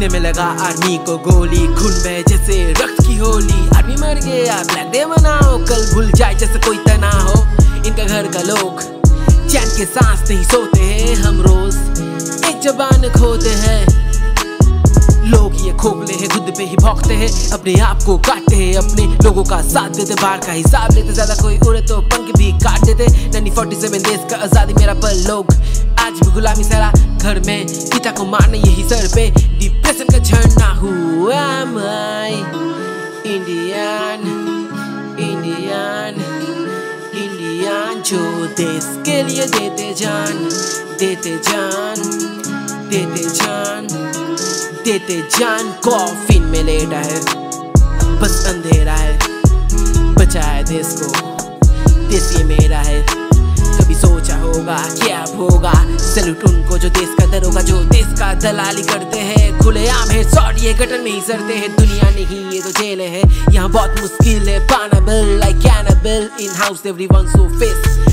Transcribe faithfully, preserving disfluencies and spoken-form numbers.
सीने में लगा आर्मी को गोली, खून बहे जैसे रक्त की होली। आर्मी मर गया ब्लैक डे मनाओ, कल भूल जाए जैसे कोई तना हो। इनका घर का लोग चैन के सांस नहीं सोते हैं, हम रोज एक जबान खोते हैं। लोग ये खोखले हैं, खुद पे ही भौंकते हैं, अपने आप को काटते हैं, अपने लोगों का साथ देते, बाहर का हिसाब लेते। ज्यादा कोई उड़े तो पंख भी काट देते। नाइनटीन फोर्टी सेवन देश का आजादी मेरा पर लोग आज भी गुलामी सरा घर में, पिता को मारना यही सर पे, डिप्रेशन का झरना। Who am I? Indian Indian Indian जो देश के लिए देते जान, देते जान, देते जान, देते जान। कॉफिन में लेटा है, बस अंधेरा है, बचा है देश को, देश ये मेरा है। कभी सोचा होगा क्या होगा, सैल्यूट उनको जो देश का दरोगा, जो देश का दलाली करते हैं। खुलेआम है शॉट, ये गटर में ही सरते हैं। दुनिया नहीं ये तो जेल है, यहाँ बहुत मुश्किल है पाना बिल, लाइक कैनाबिल in house everyone so face